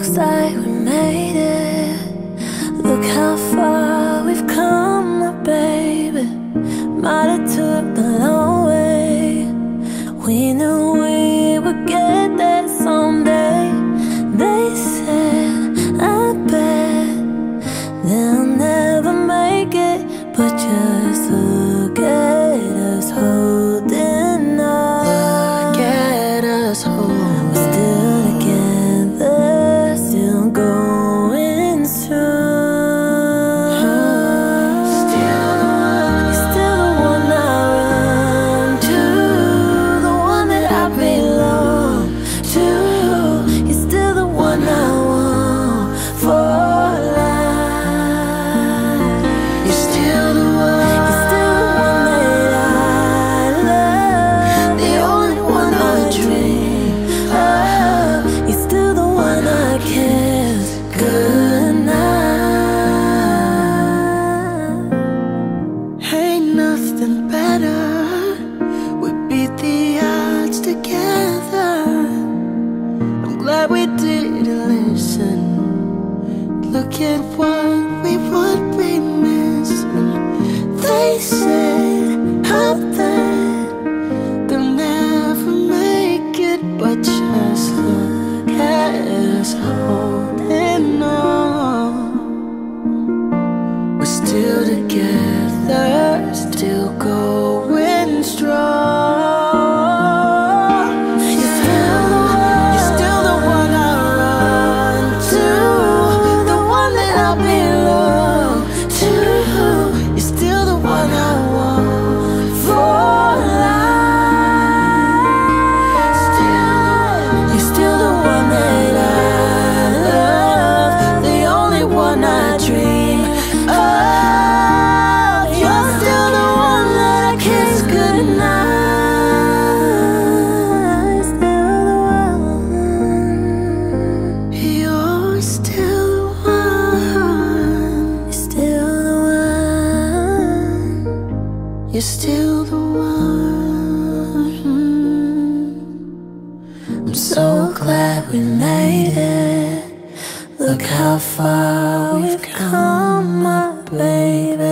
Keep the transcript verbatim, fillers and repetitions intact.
Looks like we made it. Look how far we've come, my baby. Might have took the long way. We knew we would get there someday. They said, I bet they'll never make it, but just look at us holding on. Look at us holding. We're still together, still going strong. Still the one, you're still the one I run to, the one that I belong to. You're still the one I want for life. You're still the one, you're still the one that I love, the only one I dream of. You're still the one I kiss goodnight. Ain't nothing better. We beat the odds together. I'm glad we didn't listen. Look at what we would be missing. They said out there they'll never make it, but just look at us holding on. We're still together, still going strong. You're still the one, you're still the one I run to, the one that I belong to. You're still the one I want for life. Still, you're still the one that I love, the only one I dream of. You're still the one that I kiss goodnight. Still the one. You're still the one. You're still the one. You're still the one. I'm so glad we made it. Look how far we've come, my baby.